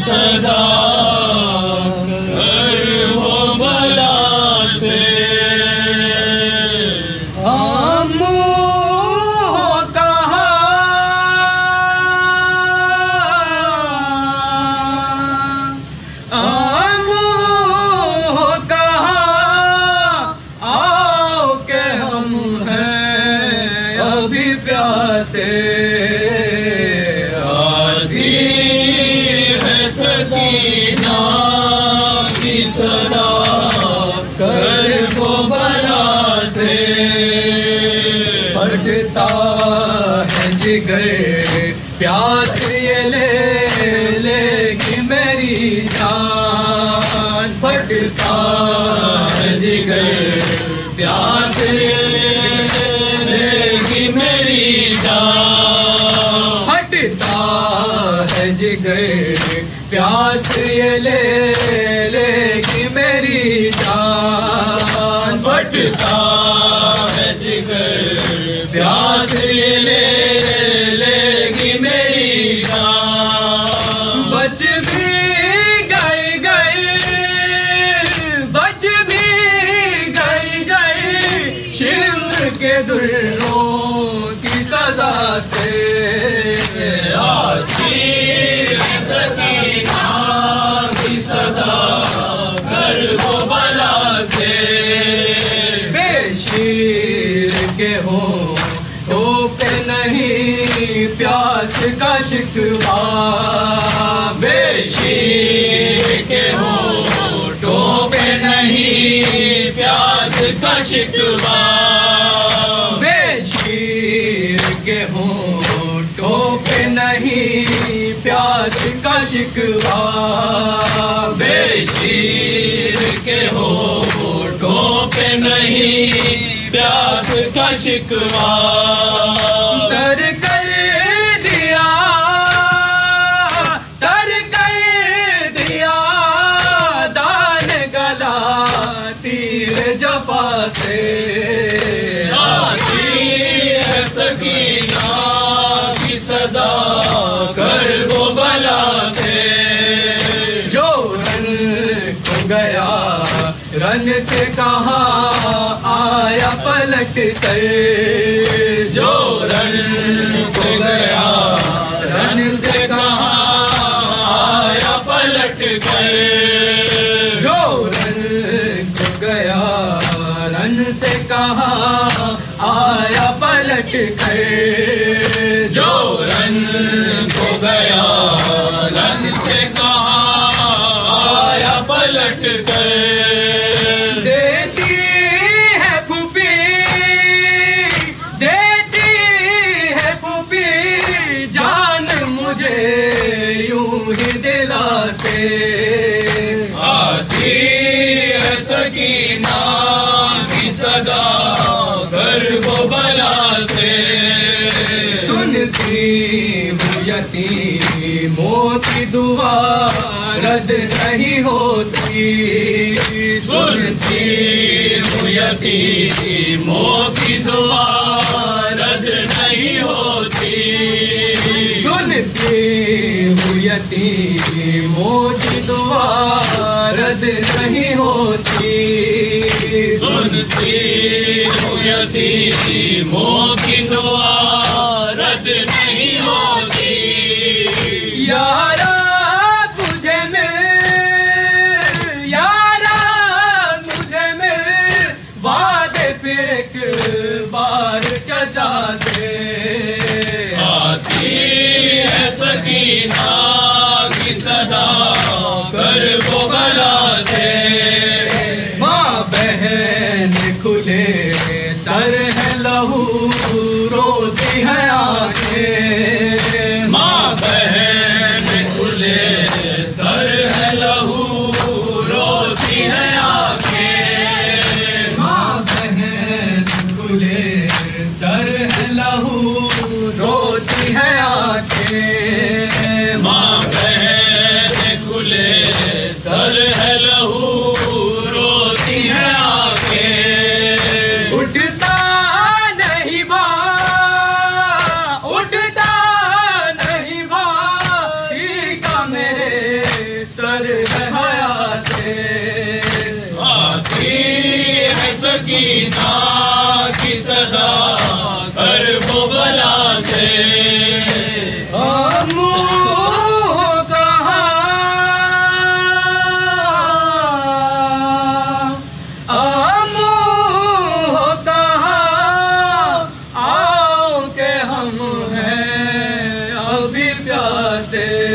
सदा कर वो भला से। प्यासे आधी है सकीना की सदा कर वो भला से। फटता है जिगर प्यास ये लेगी मेरी जान। फटता है जिगर प्यास लेगी मेरी जान। हटता है जिगर प्यास ये लेगी मेरी जान। फटता है जिगर प्यास ये लेगी मेरी जान। बच भी गई शिव के दुर्रों की सजा से। आती सकीना की सदा कर वो भला से। बेशीर के हो तो पे नहीं प्यास का शिकवा। बेशीर के हो तो पे नहीं प्यास का शिकवा। बेशीर के होठों पे नहीं प्यास का शिकवा। बेशीर के होठों पे नहीं प्यास का शिकवा। तर कर दिया दान गला तीर जफा से। आती है सकीना की सदा कर वो भला से। जो रन खो गया रन से कहाँ आया पलट कर। जो रन खो गया रन से कहाँ आया पलट कर। जो रन खो गया रन से कहाँ आया पलट कर। जो रन खो गया रन से कहाँ आया पलट कर। देती है पुपी जान मुझे यूं ही दिला से। आती है सकीना की सदा कर वो भला से। सुनती हूँ यतीमों की दुआ रद्द नहीं होती। सुनती हूँ यतीमों की दुआ रद्द नहीं होती। सुनती हूँ यतीमों की दुआ रद्द नहीं होती। सुनती हूँ यतीमों की दुआ रद्द नहीं होती। यारा मुझे मिल वादे फिर एक बार चचा से। आती है सकीना की सदा कर वो भला से। माँ बहन खुले सर है लहू रोती है आंखें। माँ बहन खुले सर है लहू रोती है आंखें। माँ बहन खुले सर है लहू रोती है आंखें। सकीना की सदा कर वो बला से से